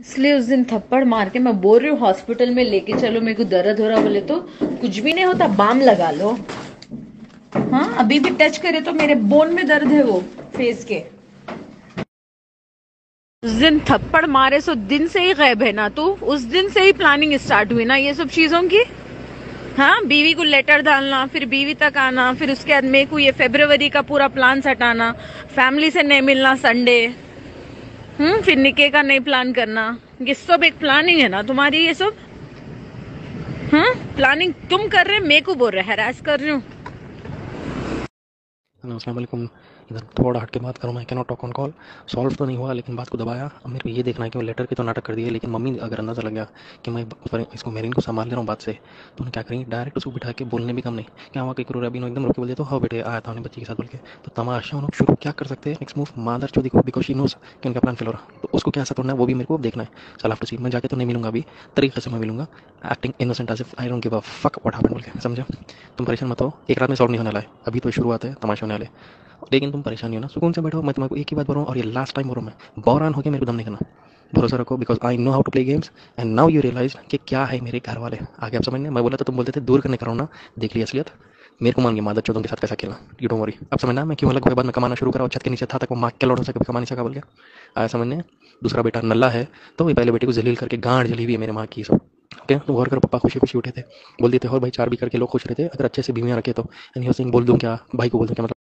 इसलिए उस दिन थप्पड़ मार के मैं बोल रही हूँ हॉस्पिटल में लेके चलो, मेरे को दर्द हो रहा बोले तो कुछ भी नहीं होता, बाम लगा लो। हाँ, अभी भी टच करे तो मेरे बोन में दर्द है वो फेस के। उस दिन थप्पड़ मारे सो दिन से ही गायब है ना तू, उस दिन से ही प्लानिंग स्टार्ट हुई ना ये सब चीजों की। हाँ, बीवी को लेटर डालना, फिर बीवी तक आना, फिर उसके बाद मेरे को ये फरवरी का पूरा प्लान सटाना, फैमिली से नहीं मिलना संडे, फिर निके का नहीं प्लान करना। ये सब एक प्लानिंग है ना तुम्हारी ये सब। प्लानिंग तुम कर रहे, मेरे को बोल रहे हैरास कर रही हूँ। हेलो अस्सलाम वालेकुम। इधर थोड़ा हट के बात करूँ, मैं cannot talk on call. Solve तो नहीं हुआ लेकिन बात को दबाया। अब मेरे को ये देखना है कि वो लेटर की तो नाटक कर दिए, लेकिन मम्मी अगर अंदाज़ा लग गया कि मैं इसको मेरिन को संभाल ले रहा हूँ बात से, तो उन्हें क्या करेंगे, डायरेक्ट उसको बिठा के बोलने भी कम नहीं, क्या हुआ कि क्रूर अभी एकदम रोक के बोल दिया तो हाँ बेटे आया था उन्हें बच्ची के साथ बोल के, तो तमाशा उन लोग शुरू क्या कर सकते हैं। नेक्स्ट मूव मादर चौधरी को, बिकॉज शी नोज कि उनका प्लान फेल हो रहा, तो उसको क्या तोड़ना है वो भी मेरे को देखना है। चल आफ्टर सी मैं जाके तो नहीं मिलूंगा अभी, तरीके से मैं मिलूंगा, acting innocent as if I don't give a fuck what happened बोल के, समझा। तुम परेशान मत हो, एक रात में सॉल्व नहीं होने वाला है, अभी तो शुरुआत है, तमाशा होने वाले। लेकिन तुम परेशान नहीं हो ना, सुकून से बैठो। मैं तुम्हारे को एक ही बात बोल रहा हूँ और ये लास्ट टाइम बोल रहा हूँ, मैं बौरान हो गया, मेरे को दम नहीं करना। भरोसा रखो, because I know how to play games and now you realise कि क्या है मेरे घर वाले आगे। आप समझने, मैं बोला तो तुम बोलते थे दूर करने का रहा हूँ ना, देख लिया असलियत। मेरे को मान गया मादर चौधरी के साथ कैसा खेलना, यू डोंट वरी। अब समझना मैं क्यों अलग हुए बाद में कमाना शुरू करा और छत के नीचे था तक वो माँ के लौटों से कभी कमा नहीं सका बोल गया। आया समझने। दूसरा बेटा नल्ला है, तो ये पहले बेटे को जलील करके गांड जली हुई है मेरे माँ की सब। ओके, तो गौर करो, पापा खुशी खुशी उठे थे, बोल देते और भाई चार भी करके लोग खुश रहते अगर अच्छे से बीवियाँ रखे तो। एंड ही वाज सेइंग बोल दूं क्या भाई को, बोल दूं क्या, मतलब